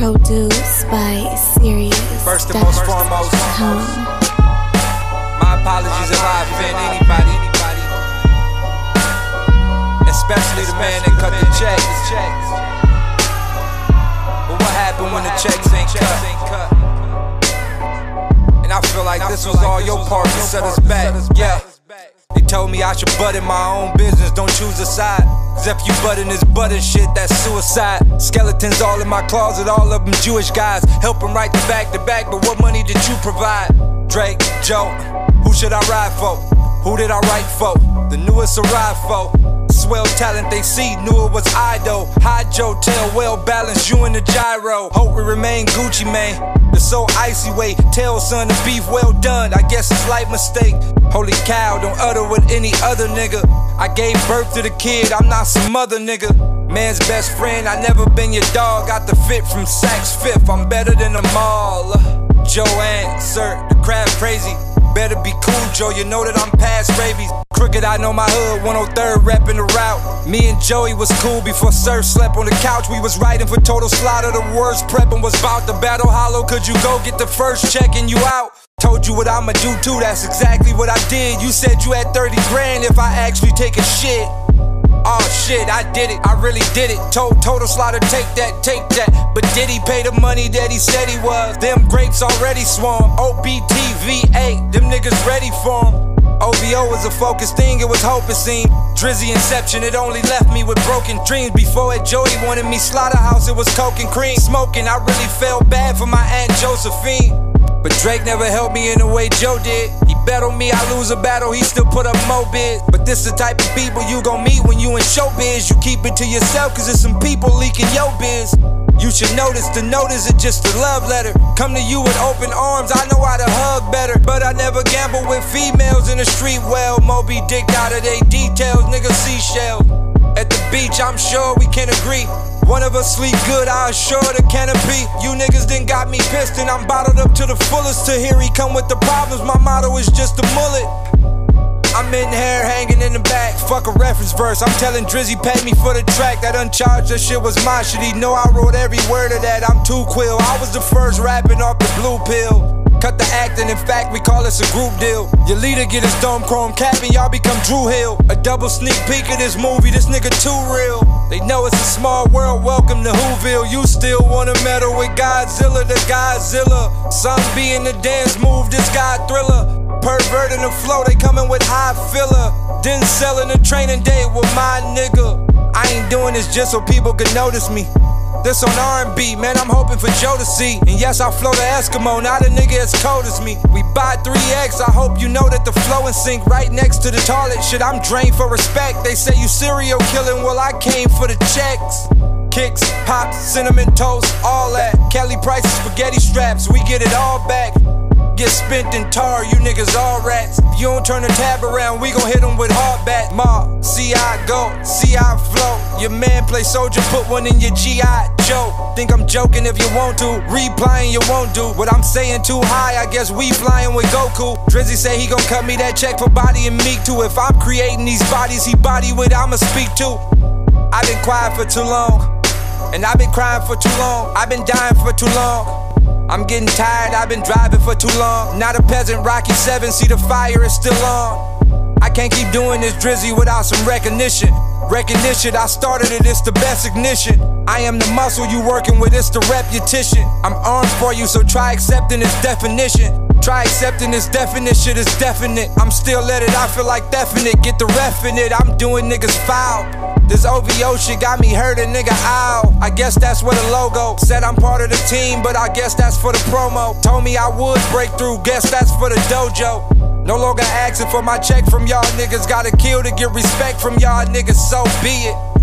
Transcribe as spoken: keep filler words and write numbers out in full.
Produced by Serious. First and most foremost, my apologies if I offend anybody, especially the man that cut the checks. But what happened when the checks ain't cut? And I feel like this was all your part to set us back. Yeah. They told me I should butt in my own business, don't choose a side. Cause if you butt in this button shit, that's suicide. Skeletons all in my closet, all of them Jewish guys. Help them right to back to back, but what money did you provide? Drake, Joe, who should I ride for? Who did I write for? The newest arrived for. Swell talent they see, knew it was I though. High Joe, tail well balanced, you in the gyro. Hope we remain Gucci man. The so icy way, tell son the beef well done. I guess it's light mistake. Holy cow, don't utter with any other nigga. I gave birth to the kid, I'm not some other nigga. Man's best friend, I never been your dog. Got the fit from Saks Fifth, I'm better than them all. Joanne, sir, the crowd crazy. Better be cool, Joe, you know that I'm past rabies. Crooked, I know my hood, one oh third reppin' the route. Me and Joey was cool before Surf slept on the couch. We was riding for total slaughter, the worst preppin' was about to battle hollow. Could you go get the first checkin' you out? Told you what I'ma do too, that's exactly what I did. You said you had thirty grand if I actually take a shit. Oh shit, I did it, I really did it. Told Total Slaughter, take that, take that. But did he pay the money that he said he was? Them grapes already swarm. O B T V A, them niggas ready for him. O V O was a focused thing, it was hope it seemed. Drizzy Inception, it only left me with broken dreams. Before it, Joey wanted me slaughterhouse, it was coke and cream. Smoking, I really felt bad for my Aunt Josephine. But Drake never helped me in the way Joe did. He bet on me, I lose a battle, he still put up more bids. But this the type of people you gon' meet when you in showbiz. You keep it to yourself cause there's some people leaking your biz. You should notice the note isn't just a love letter. Come to you with open arms, I know how to hug better. But I never gamble with females in the street well. Moby Dick out of they details, nigga seashells. At the beach, I'm sure we can agree. One of us sleep good, I assure the canopy. You niggas done got me pissed and I'm bottled up to the fullest. To hear he come with the problems, my motto is just a mullet. I'm in hair hanging in the back, fuck a reference verse. I'm telling Drizzy pay me for the track. That uncharged, that shit was my shit. He know I wrote every word of that, I'm too quill. I was the first rapping off the blue pill. Cut the acting, in fact we call this a group deal. Your leader get his dome chrome cap and y'all become Drew Hill. A double sneak peek of this movie, this nigga too real. They know it's a small world, welcome to Whoville. You still wanna medal with Godzilla, the Godzilla. Some be in the dance move, this guy Thriller. Perverting the flow, they coming with high filler. Didn't sell in the training day with my nigga. I ain't doing this just so people can notice me. This on R and B, man, I'm hoping for Joe to see. And yes, I flow the Eskimo, not a nigga as cold as me. We buy three X, I hope you know that the flow and sink right next to the toilet. Shit, I'm drained for respect. They say you serial killing, well I came for the checks. Kicks, pops, cinnamon toast, all that. Kelly Price's spaghetti straps, we get it all back. Get spent in tar, you niggas all rats. If you don't turn the tab around, we gon' hit them with hard bat. Ma, see how I go, see how I flow. Your man play soldier, put one in your G I Joe. Think I'm joking if you want to, replying you won't do. What I'm saying too high, I guess we flying with Goku. Drizzy say he gon' cut me that check for body and meek too. If I'm creating these bodies he body with, I'ma speak too. I've been quiet for too long, and I've been crying for too long. I've been dying for too long. I'm getting tired, I've been driving for too long. Not a peasant, Rocky seven, see the fire is still on. I can't keep doing this Drizzy without some recognition. Recognition, I started it, it's the best ignition. I am the muscle you working with, it's the repetition. I'm armed for you, so try accepting this definition. Try accepting this definition, it's definite. I'm still let it, I feel like definite. Get the ref in it, I'm doing niggas foul. This O V O shit got me hurt, a nigga ow. I guess that's what the logo said. I'm part of the team, but I guess that's for the promo. Told me I would break through, guess that's for the dojo. No longer asking for my check from y'all niggas. Gotta kill to get respect from y'all niggas, so be it.